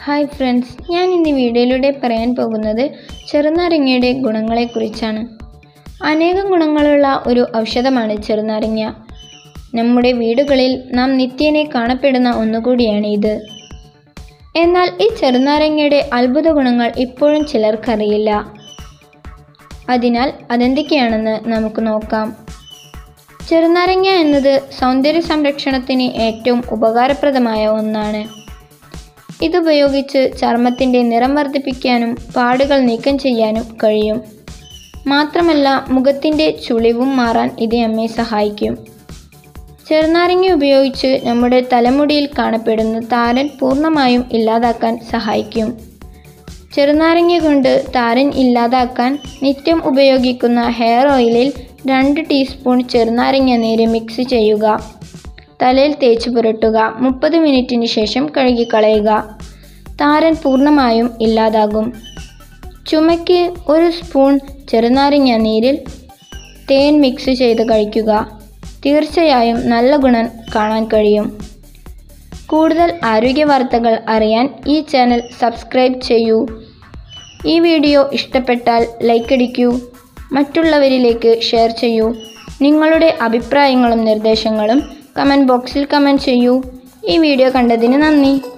Hi friends, ഞാൻ ഇന്ന് വീഡിയോയിലൂടെ പറയാൻ പോകുന്നത് ചെറുനാരങ്ങയുടെ ഗുണങ്ങളെക്കുറിച്ചാണ്. അനേകം ഗുണങ്ങളുള്ള ഒരു ഔഷധമാണ് ചെറുനാരങ്ങ. നമ്മുടെ വീടുകളിൽ നാം നിത്യേന കാണപ്പെടുന്ന ഒന്നുകൂടിയാണ് ഇത്. എന്നാൽ ഈ ചെറുനാരങ്ങയുടെ അത്ഭുത ഗുണങ്ങൾ ഇപ്പോഴും ചിലർക്കറിയില്ല. അതിനാൽ അതെന്തൊക്കെയാണെന്ന് നമുക്ക് നോക്കാം. ചെറുനാരങ്ങ എന്നത് സൗന്ദര്യ സംരക്ഷണത്തിന് ഏറ്റവും ഉപകാരപ്രദമായ ഒന്നാണ്. ഇതുപയോഗിച്ച് ചർമ്മത്തിൻ്റെ നിറം വർദ്ധിപ്പിക്കാനും പാടുകൾ നീക്കം ചെയ്യാനും കഴിയും. മാത്രമല്ല, മുഖത്തിൻ്റെ ചുളിവും മാറാൻ ഇത് നമ്മെ സഹായിക്കും. ചെറുനാരങ്ങ ഉപയോഗിച്ച് നമ്മുടെ തലമുടിയിൽ കാണപ്പെടുന്ന താരൻ പൂർണ്ണമായും ഇല്ലാതാക്കാൻ സഹായിക്കും. ചെറുനാരങ്ങ കൊണ്ട് താരൻ ഇല്ലാതാക്കാൻ നിത്യം ഉപയോഗിക്കുന്ന ഹെയർ ഓയിലിൽ 2 ടീസ്പൂൺ ചെറുനാരങ്ങ നീര് മിക്സ് ചെയ്യുക. തലയിൽ തേച്ച് പുരട്ടുക. 30 മിനിറ്റിന് ശേഷം കഴുകിക്കളയുക. താരൻ പൂർണ്ണമായും ഇല്ലാതാകും. ചുമയ്ക്ക് 1 സ്പൂൺ ചെറുനാരങ്ങ നീരിൽ തേൻ മിക്സ് ചെയ്ത് കഴിക്കുക. തീർച്ചയായും നല്ല ഗുണം കാണാൻ കഴിയും. കൂടുതൽ ആരോഗ്യ വാർത്തകൾ അറിയാൻ ഈ ചാനൽ സബ്സ്ക്രൈബ് ചെയ്യൂ. ഈ വീഡിയോ ഇഷ്ടപ്പെട്ടാൽ ലൈക്ക് അടിക്കൂ. മറ്റുള്ളവരിലേക്ക് ഷെയർ ചെയ്യൂ. നിങ്ങളുടെ അഭിപ്രായങ്ങളും നിർദ്ദേശങ്ങളും കമൻറ്റ് ബോക്സിൽ കമൻറ്റ് ചെയ്യൂ. ഈ വീഡിയോ കണ്ടതിന് നന്ദി.